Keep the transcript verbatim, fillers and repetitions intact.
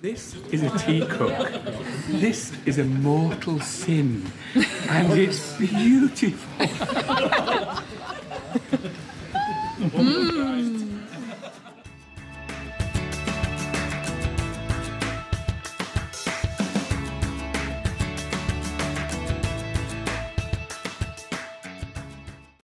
This is a tea cook. This is a mortal sin. And it's beautiful. Mm.